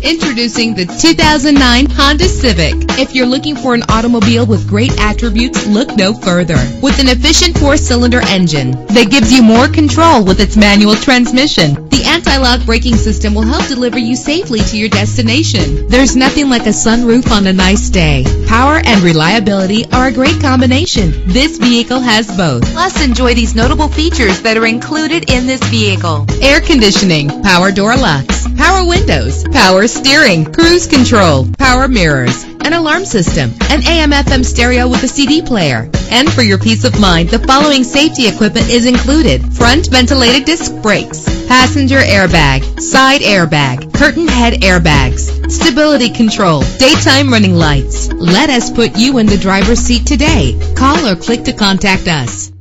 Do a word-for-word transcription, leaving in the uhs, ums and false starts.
Introducing the two thousand nine Honda Civic. If you're looking for an automobile with great attributes, look no further. With an efficient four-cylinder engine that gives you more control with its manual transmission, the anti-lock braking system will help deliver you safely to your destination. There's nothing like a sunroof on a nice day. Power and reliability are a great combination. This vehicle has both. Plus, enjoy these notable features that are included in this vehicle: air conditioning, power door locks, power windows, power steering, cruise control, power mirrors, an alarm system, an A M F M stereo with a C D player. And for your peace of mind, the following safety equipment is included: front ventilated disc brakes, passenger airbag, side airbag, curtain head airbags, stability control, daytime running lights. Let us put you in the driver's seat today. Call or click to contact us.